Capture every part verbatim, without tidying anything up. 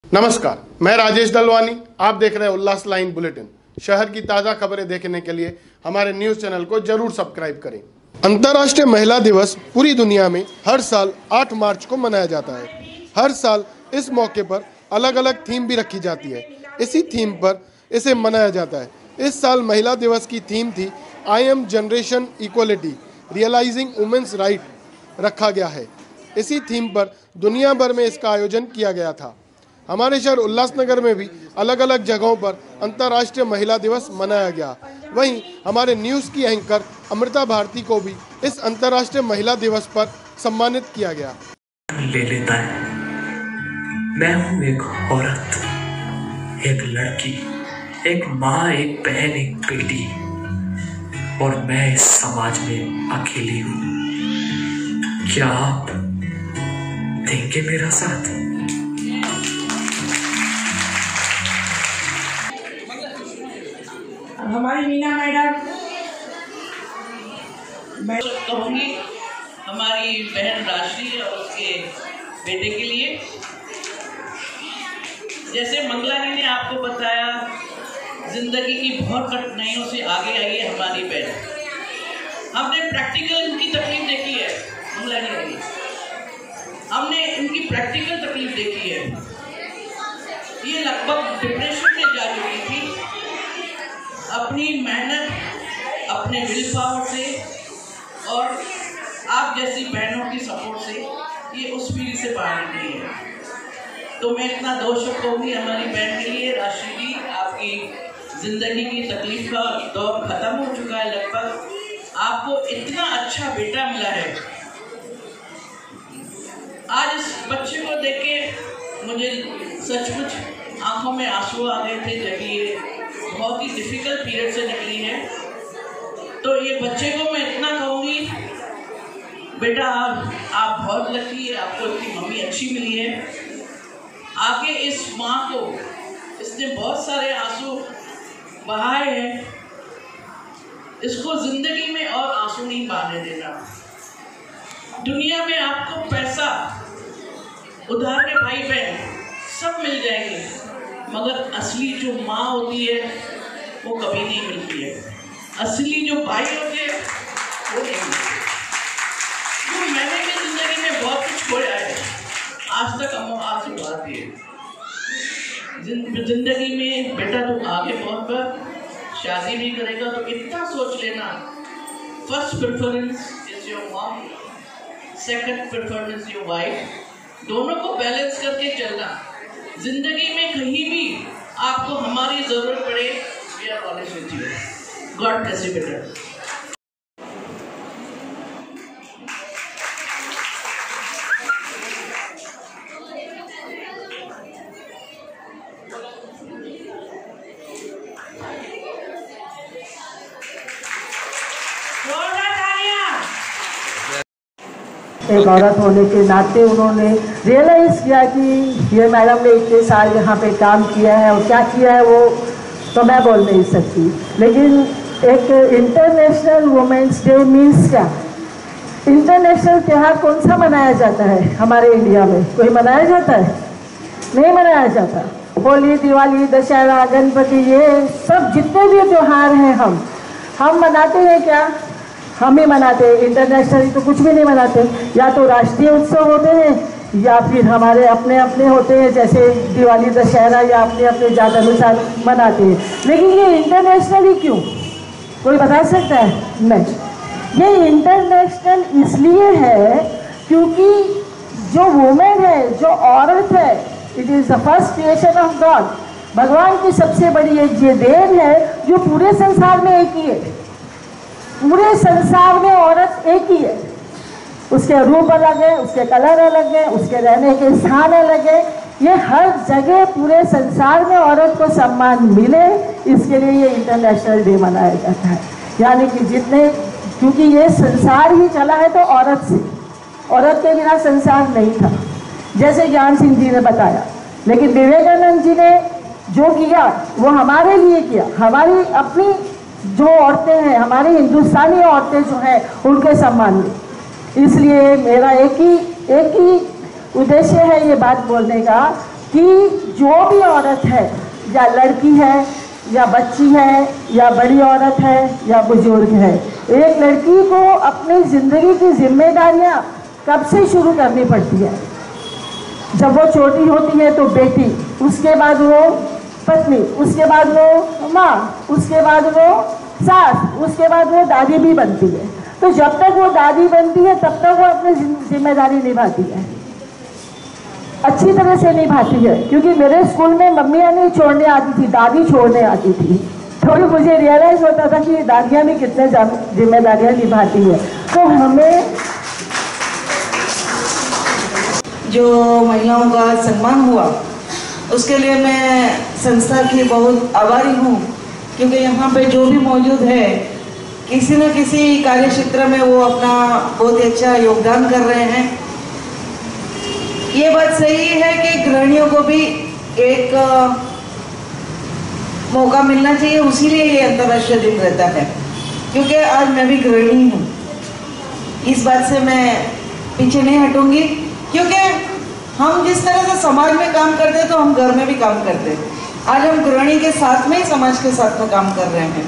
नमस्कार, मैं राजेश दलवानी। आप देख रहे हैं उल्लास लाइन बुलेटिन। शहर की ताज़ा खबरें देखने के लिए हमारे न्यूज़ चैनल को जरूर सब्सक्राइब करें। अंतर्राष्ट्रीय महिला दिवस पूरी दुनिया में हर साल आठ मार्च को मनाया जाता है। हर साल इस मौके पर अलग अलग थीम भी रखी जाती है। इसी थीम पर इसे मनाया जाता है। इस साल महिला दिवस की थीम थी I am generation equality realising women's right रखा गया है। इसी थीम पर दुनिया भर में इसका आयोजन किया गया था। हमारे शहर उल्लासनगर में भी अलग अलग जगहों पर अंतर्राष्ट्रीय महिला दिवस मनाया गया। वहीं हमारे न्यूज़ की एंकर अमृता भारती को भी इस अंतर्राष्ट्रीय महिला दिवस पर सम्मानित किया गया। ले लेता है। मैं हूँ एक औरत, एक लड़की, एक माँ, एक बहन, एक बेटी, और मैं इस समाज में अकेली हूँ। क्या आप देंगे मेरा साथ? हमारी मीना मैडम, मैं कहूँगी हमारी बहन राशि और उसके बेटे के लिए। जैसे मंगला जी ने आपको बताया, जिंदगी की बहुत कठिनाइयों से आगे आई है हमारी बहन। हमने प्रैक्टिकल इनकी तकलीफ देखी है। मंगला जी ने हमने इनकी प्रैक्टिकल तकलीफ देखी है। ये लगभग डिप्रेशन में जा चुकी थी। अपनी मेहनत, अपने विल पावर से और आप जैसी बहनों की सपोर्ट से ये उस पीढ़ी से बाहर निकली है। तो मैं इतना दो शब्द कहूँगी हमारी बहन के लिए। राशि जी, आपकी ज़िंदगी की तकलीफ का दौर ख़त्म हो चुका है लगभग। आपको इतना अच्छा बेटा मिला है। आज इस बच्चे को देख के मुझे सचमुच आंखों में आंसू आ गए थे जब ये बहुत ही डिफ़िकल्ट पीरियड से निकली है। तो ये बच्चे को मैं इतना कहूँगी, बेटा आप आप बहुत लकी है, आपको इतनी मम्मी अच्छी मिली है। आगे इस माँ को, इसने बहुत सारे आंसू बहाए हैं, इसको ज़िंदगी में और आंसू नहीं बहाने देना। दुनिया में आपको पैसा, उधार के भाई बहन सब मिल जाएंगे, मगर असली जो माँ होती है वो कभी नहीं मिलती है। असली जो भाई होते हैं वो नहीं मिलते। तो मैंने भी जिंदगी में बहुत कुछ खोया है, आज तक हम आंसू बहाती है। जिंदगी में बेटा तुम आगे बहुत बार शादी भी करेगा तो इतना सोच लेना, first preference is your mom, second preference your wife. दोनों को बैलेंस करके चलना। जिंदगी में कहीं भी आपको हमारी जरूरत पड़े, we are always with you. God bless you बेटा। एक औरत होने के नाते उन्होंने रियलाइज़ किया कि ये मैडम ने इतने साल यहाँ पे काम किया है और क्या किया है वो तो मैं बोल नहीं सकती। लेकिन एक इंटरनेशनल वुमेन्स डे मीन्स क्या? इंटरनेशनल त्यौहार कौन सा मनाया जाता है हमारे इंडिया में? कोई मनाया जाता है? नहीं मनाया जाता। होली, दिवाली, दशहरा, गणपति, ये सब जितने भी त्यौहार हैं हम हम मनाते हैं क्या? हम ही मनाते हैं। इंटरनेशनली तो कुछ भी नहीं मनाते। या तो राष्ट्रीय उत्सव होते हैं या फिर हमारे अपने अपने होते हैं, जैसे दिवाली, दशहरा, या अपने अपने जात अनुसार मनाते हैं। लेकिन ये इंटरनेशनली क्यों? कोई बता सकता है? नहीं, ये इंटरनेशनल इसलिए है क्योंकि जो वुमेन है, जो औरत है, it is the first creation of God. भगवान की सबसे बड़ी एक ये देन है जो पूरे संसार में एक ही है। पूरे संसार में औरत एक ही है। उसके रूप अलग है, उसके कलर अलग है, उसके रहने के स्थान अलग है। ये हर जगह पूरे संसार में औरत को सम्मान मिले, इसके लिए ये इंटरनेशनल डे मनाया जाता है। यानी कि जितने, क्योंकि ये संसार ही चला है तो औरत से, औरत के बिना संसार नहीं था, जैसे ज्ञान सिंह जी ने बताया। लेकिन विवेकानंद जी ने जो किया वो हमारे लिए किया। हमारी अपनी जो औरतें हैं, हमारी हिंदुस्तानी औरतें जो हैं, उनके सम्मान में। इसलिए मेरा एक ही एक ही उद्देश्य है ये बात बोलने का कि जो भी औरत है, या लड़की है या बच्ची है या बड़ी औरत है या बुजुर्ग है, एक लड़की को अपनी ज़िंदगी की जिम्मेदारियां कब से शुरू करनी पड़ती है? जब वो छोटी होती है तो बेटी, उसके बाद वो पत्नी, उसके बाद वो माँ, उसके बाद वो सास, उसके बाद वो दादी भी बनती है। तो जब तक वो दादी बनती है तब तक वो अपनी जिम्मेदारी निभाती है, अच्छी तरह से निभाती है। क्योंकि मेरे स्कूल में मम्मियाँ नहीं छोड़ने आती थी, दादी छोड़ने आती थी। तो मुझे रियलाइज होता था कि दादियाँ भी कितने जिम्मेदारियाँ निभाती है। तो हमें जो महिलाओं का सम्मान हुआ उसके लिए मैं संस्था की बहुत आभारी हूँ, क्योंकि यहाँ पे जो भी मौजूद है किसी न किसी कार्य क्षेत्र में वो अपना बहुत ही अच्छा योगदान कर रहे हैं। ये बात सही है कि गृहिणियों को भी एक मौका मिलना चाहिए, उसीलिए ये अंतर्राष्ट्रीय दिन रहता है। क्योंकि आज मैं भी गृहिणी हूँ, इस बात से मैं पीछे नहीं हटूंगी। क्योंकि हम जिस तरह से समाज में काम करते हैं तो हम घर में भी काम करते हैं। आज हम गृहिणी के साथ में ही समाज के साथ में काम कर रहे हैं,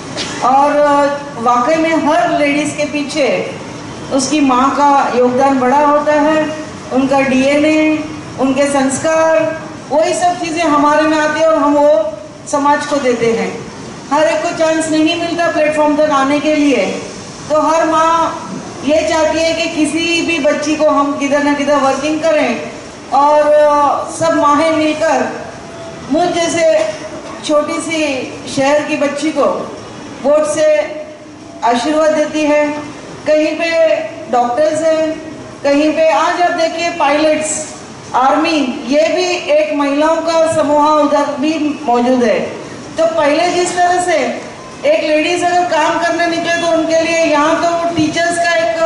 और वाकई में हर लेडीज़ के पीछे उसकी माँ का योगदान बड़ा होता है, उनका डीएनए, उनके संस्कार, वही सब चीज़ें हमारे में आती है और हम वो समाज को देते हैं। हर एक को चांस नहीं मिलता प्लेटफॉर्म तक आने के लिए, तो हर माँ ये चाहती है कि किसी भी बच्ची को हम किधर ना किधर वर्किंग करें, और सब माहें मिलकर मुझ जैसे छोटी सी शहर की बच्ची को वोट से आशीर्वाद देती है। कहीं पे डॉक्टर्स हैं, कहीं पे आज आप देखिए पायलट्स, आर्मी, ये भी एक महिलाओं का समूह उधर भी मौजूद है। तो पहले जिस तरह से एक लेडीज अगर काम करने निकले तो उनके लिए यहाँ तो टीचर्स का एक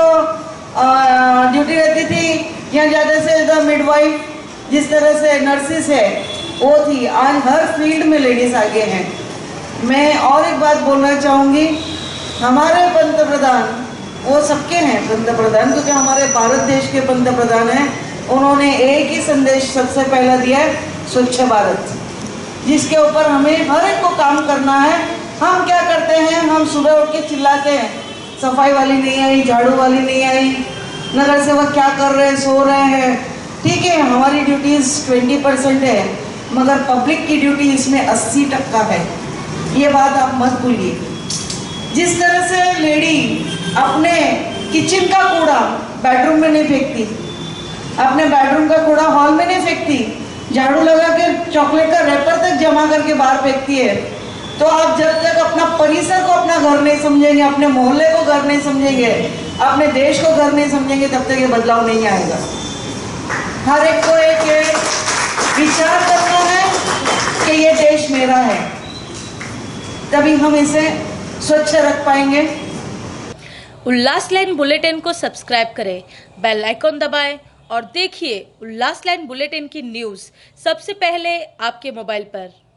ड्यूटी रहती थी, यहाँ ज़्यादा से ज़्यादा मिडवाइफ, जिस तरह से नर्सिस है वो थी। आज हर फील्ड में लेडीज आगे हैं। मैं और एक बात बोलना चाहूँगी, हमारे पंत प्रधान वो सबके हैं पंत प्रधान, क्योंकि हमारे भारत देश के पंत प्रधान हैं। उन्होंने एक ही संदेश सबसे पहला दिया है, स्वच्छ भारत, जिसके ऊपर हमें हर एक को काम करना है। हम क्या करते हैं, हम सुबह उठ के चिल्लाते हैं सफाई वाली नहीं आई, झाड़ू वाली नहीं आई, नगर सेवक क्या कर रहे हैं, सो रहे हैं। ठीक है, हमारी ड्यूटीज़ ट्वेंटी परसेंट है, मगर पब्लिक की ड्यूटी इसमें अस्सी टक्का है। ये बात आप मत भूलिए। जिस तरह से लेडी अपने किचन का कूड़ा बेडरूम में नहीं फेंकती, अपने बेडरूम का कूड़ा हॉल में नहीं फेंकती, झाड़ू लगा के चॉकलेट का रैपर तक जमा करके बाहर फेंकती है, तो आप जब तक अपना परिसर को अपना घर नहीं समझेंगे, अपने मोहल्ले को घर नहीं समझेंगे, अपने देश को घर नहीं समझेंगे, तब तक ये बदलाव नहीं आएगा। हर एक को एक विचार करना है कि ये देश मेरा है, तभी हम इसे स्वच्छ रख पाएंगे। उल्लास लाइन बुलेटिन को सब्सक्राइब करें, बेल आइकॉन दबाएं और देखिए उल्लास लाइन बुलेटिन की न्यूज़ सबसे पहले आपके मोबाइल पर।